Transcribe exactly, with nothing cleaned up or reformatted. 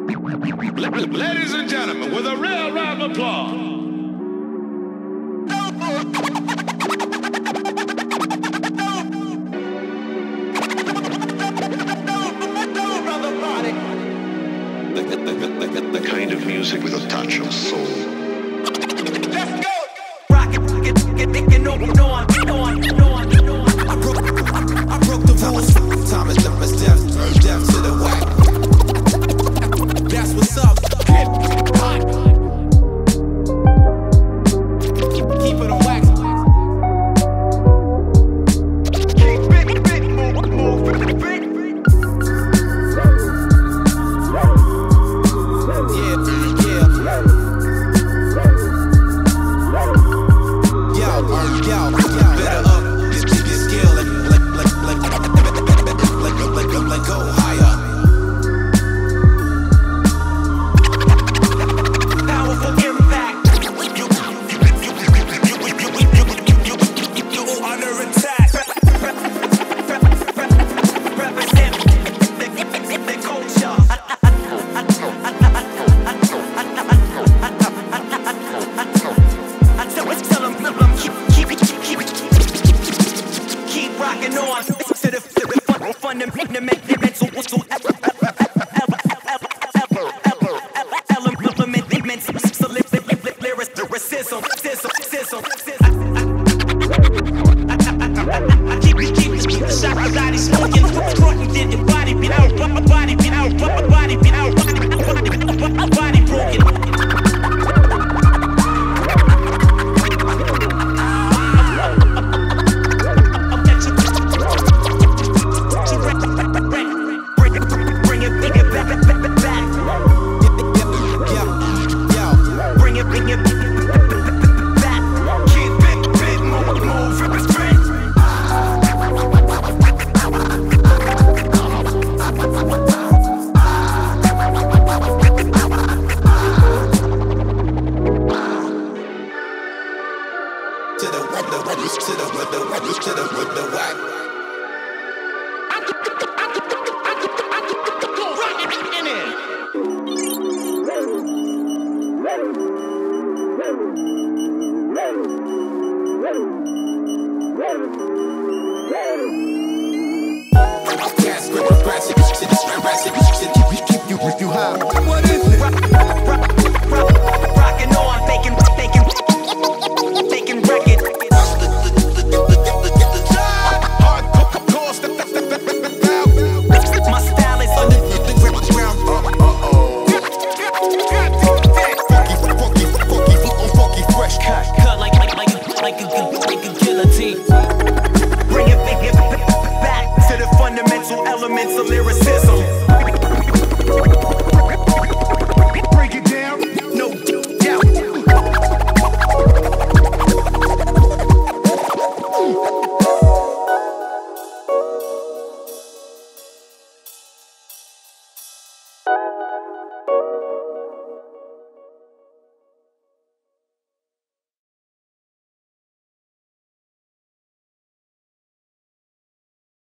Ladies and gentlemen, with a real round of applause. The, the, the, the kind of music with a touch of soul. Let's go! Rock it, rock it, rock it, rock it, no, no, no, no, no, no. I broke, I, I broke the rules. Time is left as death, death to the whack. That's what's up. Hip hop. Keep, keep it on wax. Keep it, bit, move, move, bit. Elements of lyricism.